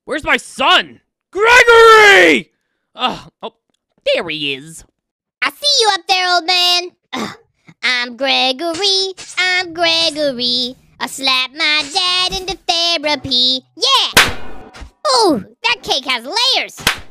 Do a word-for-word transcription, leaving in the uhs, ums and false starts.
Where's my son? Gregory! Uh, oh, there he is. I see you up there, old man. Ugh. I'm Gregory, I'm Gregory. I slapped my dad into therapy. Yeah! Ooh, that cake has layers.